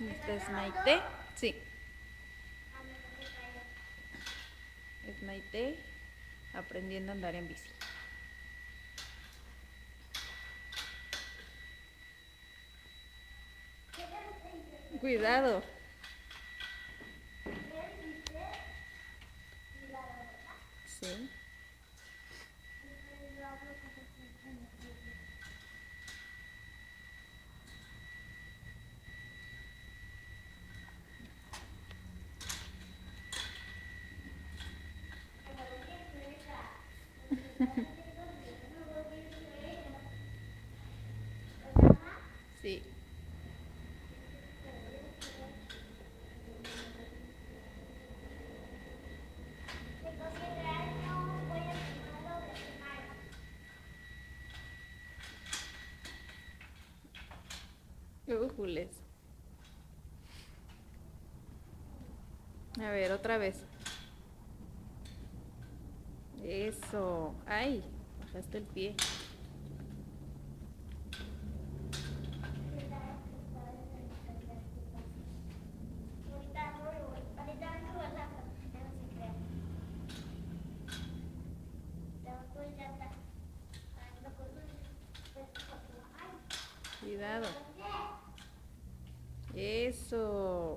¿Esta es Maite? Sí. Es Maite aprendiendo a andar en bici. Cuidado. Sí. Sí. Jules. A ver, otra vez. Eso. Ay, bajaste el pie. Cuidado. Eso.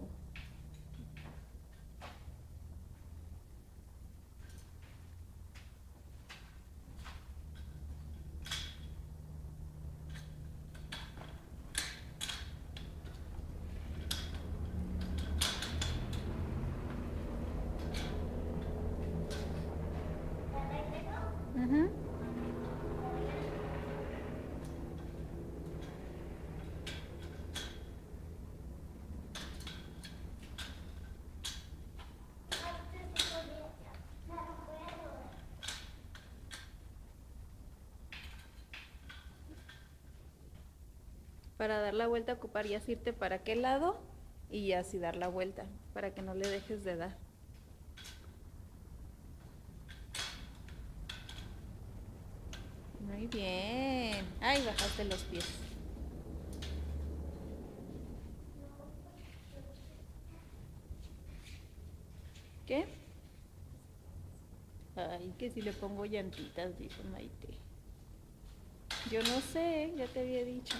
Ujú. Para dar la vuelta ocuparías irte para aquel lado y así dar la vuelta, para que no le dejes de dar. Muy bien. Ay, bajaste los pies. ¿Qué? Ay, que si le pongo llantitas, dijo Maite. Yo no sé, ya te había dicho.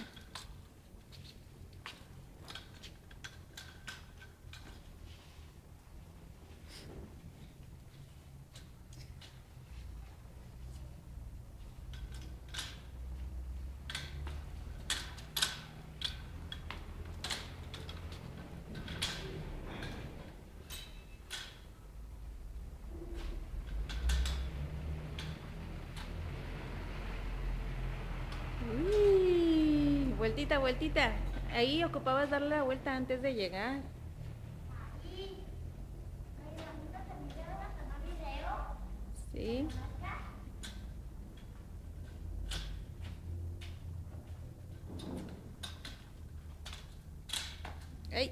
Uy, vueltita, vueltita. Ahí ocupabas darle la vuelta antes de llegar. Sí. Ay.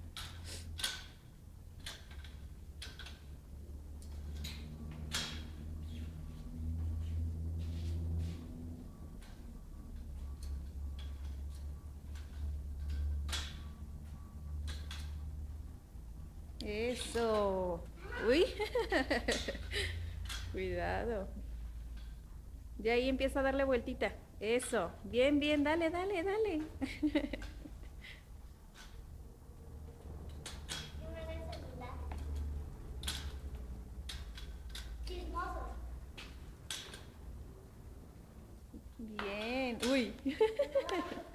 Eso. Uy. Cuidado. De ahí empieza a darle vueltita. Eso. Bien, bien, dale, dale, dale. Bien. Uy.